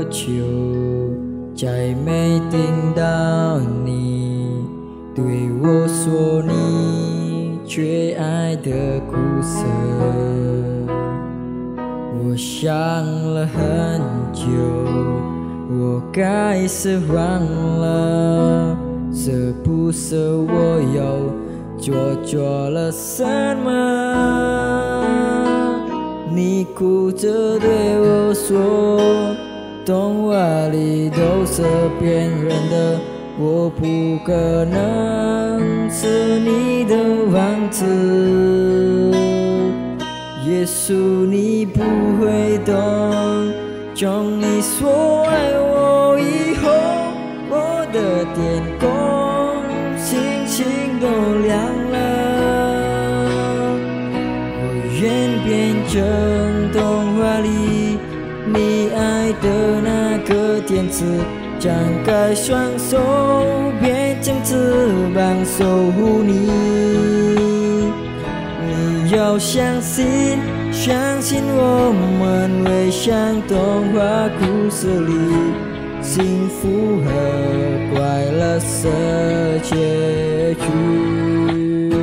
求，再没听到你对我说你缺爱的苦涩。我想了很久，我该是忘了，舍不舍我又做了什么？你哭着对我说，童话里都是骗人的，我不可能是你的王子。耶稣你不会懂，从你说爱我以后，我的天空星星都亮了。我愿变成童话里你爱的那个天使，张开双手变成翅膀守护你。你要相信，相信我们会像童话故事里幸福和快乐是结局。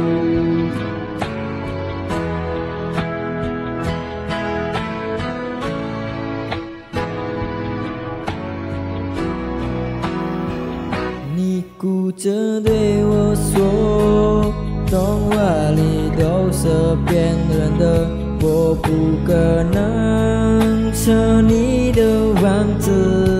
你哭着对我说，童话里都是骗人的，我不可能是你的王子。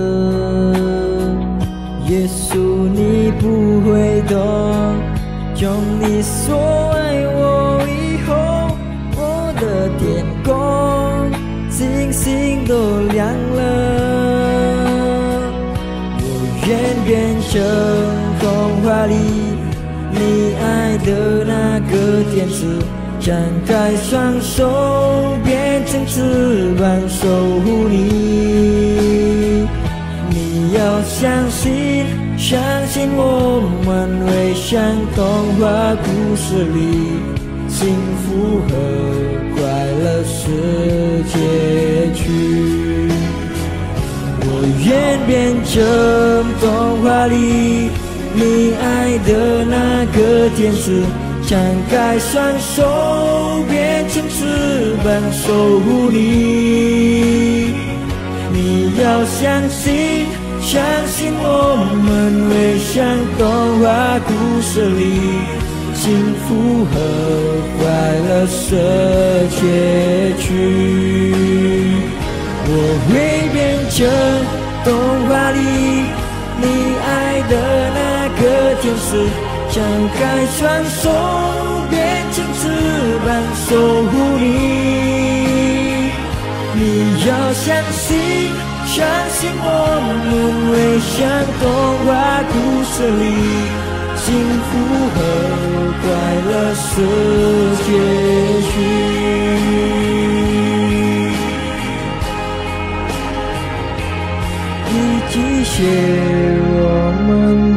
耶稣你不会懂，从你说爱我以后，我的天空星星都亮了。我愿变成童话里你爱的那个天使，张开双手变成翅膀守护你。你要相信，相信我们会像童话故事里幸福和快乐是结局。我愿变成童话里你爱的那个天使，张开双手变成翅膀守护你。你要相信，相信我们会像童话故事里幸福和快乐是结局。我会变成童话里你爱的那个天使，张开双手变成翅膀守护你。你要相信，相信我们会像童话故事里幸福和快乐是结局。一起写我们